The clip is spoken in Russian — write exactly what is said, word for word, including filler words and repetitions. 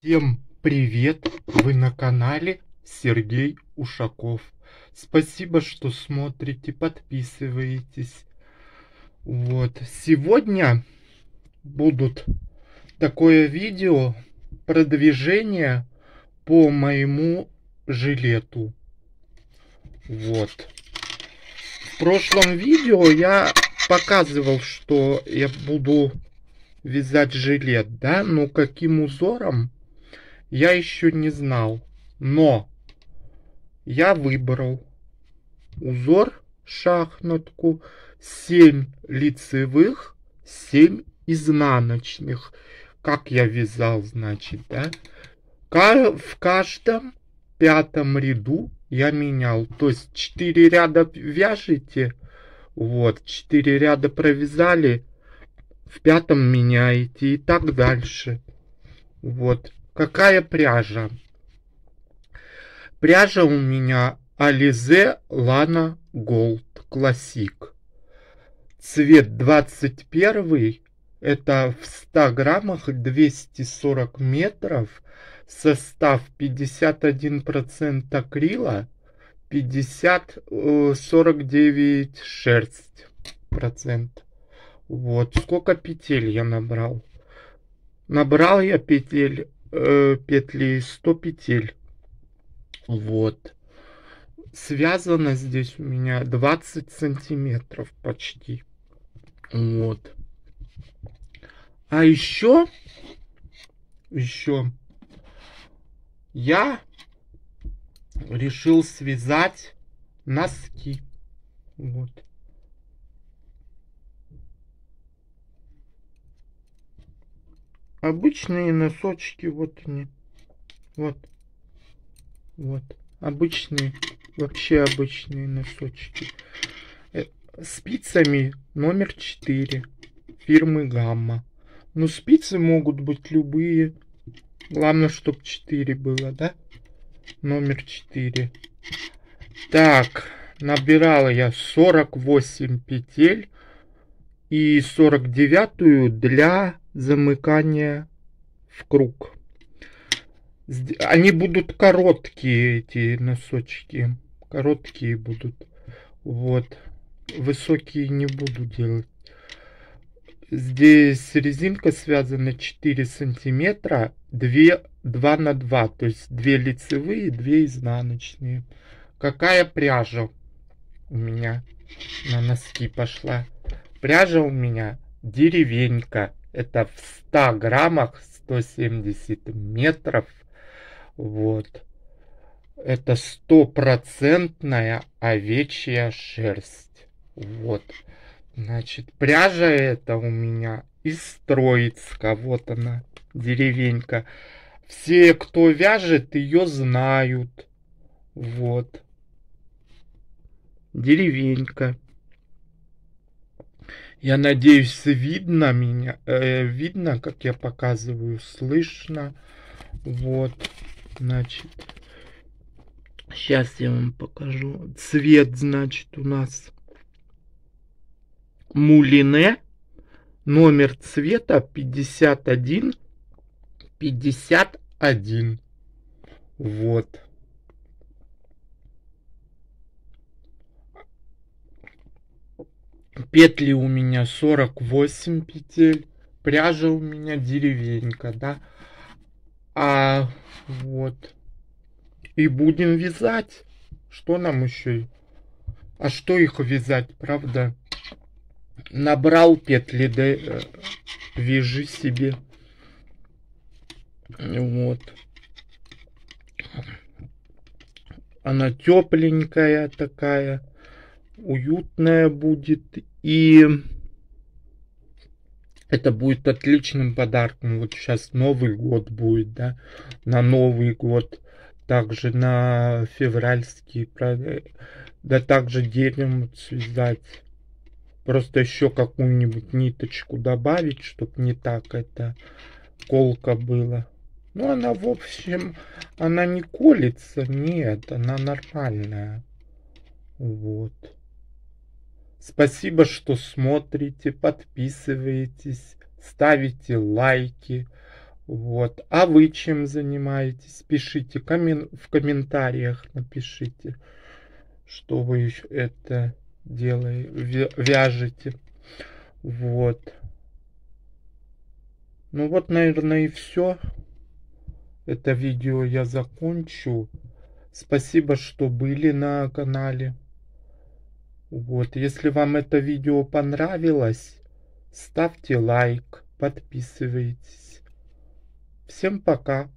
Всем привет! Вы на канале Сергей Ушаков. Спасибо, что смотрите, подписываетесь. Вот. Сегодня будут такое видео продвижение по моему жилету. Вот. В прошлом видео я показывал, что я буду вязать жилет, да, но каким узором я еще не знал. Но я выбрал узор шахматку, семь лицевых, семь изнаночных. Как я вязал, значит, да? В каждом пятом ряду я менял. То есть четыре ряда вяжете, вот, четыре ряда провязали, в пятом меняете и так дальше. Вот. Какая пряжа? Пряжа у меня Alize Lana Gold Classic. Цвет двадцать первый. Это в ста граммах двести сорок метров. Состав пятьдесят один процент акрила, пятьдесят сорок девять шерсть процент. Вот. Сколько петель я набрал? Набрал я петель, э, петли сто петель. Вот. Связано здесь у меня двадцать сантиметров почти. Вот. А еще, еще я решил связать носки. Вот. Обычные носочки, вот они. Вот. Вот. Обычные, вообще обычные носочки. Спицами номер четыре. Фирмы Гамма. Ну, спицы могут быть любые. Главное, чтобы четыре было, да? Номер четыре. Так, набирала я сорок восемь петель. И сорок девятую для замыкания в круг. Они будут короткие, эти носочки. Короткие будут. Вот. Высокие не буду делать. Здесь резинка связана четыре сантиметра. два на два. То есть две лицевые, две изнаночные. Какая пряжа у меня на носки пошла? Пряжа у меня деревенька. Это в ста граммах сто семьдесят метров. Вот. Это стопроцентная овечья шерсть. Вот. Значит, пряжа эта у меня из Троицка. Вот она, деревенька. Все, кто вяжет, ее знают. Вот. Деревенька. Я надеюсь, видно меня, э, видно, как я показываю, слышно. Вот, значит, сейчас я вам покажу. Цвет, значит, у нас мулине. Номер цвета пятьдесят один пятьдесят один. Вот. Петли у меня сорок восемь петель. Пряжа у меня деревенька, да. А вот. И будем вязать. Что нам еще? А что их вязать, правда? Набрал петли, да, вяжи себе. Вот. Она тепленькая такая. Уютная будет. И это будет отличным подарком. Вот сейчас Новый год будет, да. На Новый год. Также на февральский. Да также детям связать. Просто еще какую-нибудь ниточку добавить, чтобы не так это колко было. Ну, она, в общем, она не колется. Нет, она нормальная. Вот. Спасибо, что смотрите, подписываетесь, ставите лайки. Вот. А вы чем занимаетесь? Пишите коммен... в комментариях, напишите, что вы это делаете, вяжете. Вот. Ну вот, наверное, и все. Это видео я закончу. Спасибо, что были на канале. Вот, если вам это видео понравилось, ставьте лайк, подписывайтесь. Всем пока.